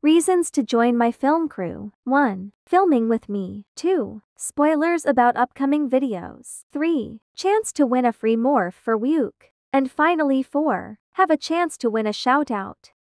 Reasons to join my film crew. 1. Filming with me. 2. Spoilers about upcoming videos. 3. Chance to win a free morph for Wyuk. And finally 4. Have a chance to win a shout out.